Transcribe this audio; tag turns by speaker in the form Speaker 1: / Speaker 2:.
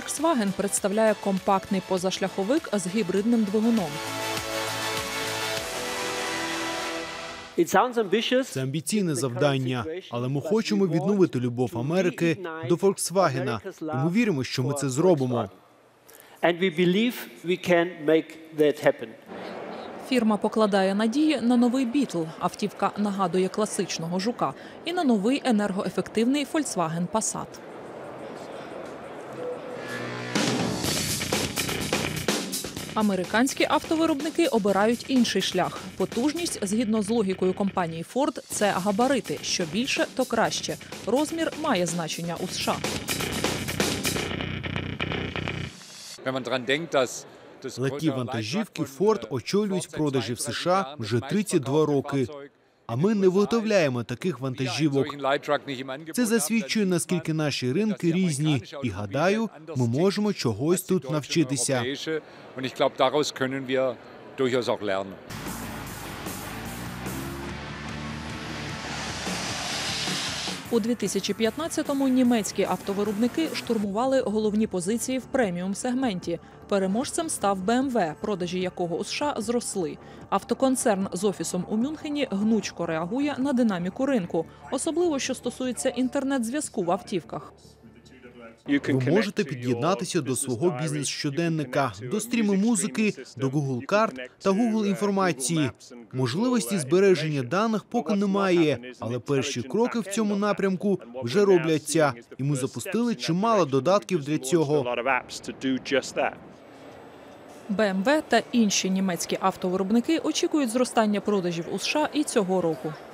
Speaker 1: Volkswagen представляє компактний позашляховик з гібридним двигуном.
Speaker 2: Це амбіційне завдання, але ми хочемо відновити любов Америки до Volkswagen, і ми віримо, що ми це зробимо.
Speaker 1: Фірма покладає надії на новий Beetle – автівка нагадує класичного жука, і на новий енергоефективний Volkswagen Passat. Американські автовиробники обирають інший шлях. Потужність, згідно з логікою компанії Ford, це габарити. Що більше, то краще. Розмір має значення у США.
Speaker 2: Легкі вантажівки Ford очолюють продажі в США вже 32 роки. А ми не виготовляємо таких вантажівок. Це засвідчує, наскільки наші ринки різні. І, гадаю, ми можемо чогось тут навчитися.
Speaker 1: У 2015-му німецькі автовиробники штурмували головні позиції в преміум-сегменті. Переможцем став BMW, продажі якого у США зросли. Автоконцерн з офісом у Мюнхені гнучко реагує на динаміку ринку, особливо що стосується інтернет-зв'язку в автівках.
Speaker 2: Ви можете під'єднатися до свого бізнес-щоденника, до стріму музики, до Google карт та Google інформації. Можливості збереження даних поки немає, але перші кроки в цьому напрямку вже робляться. І ми запустили чимало додатків для цього.
Speaker 1: BMW та інші німецькі автовиробники очікують зростання продажів у США і цього року.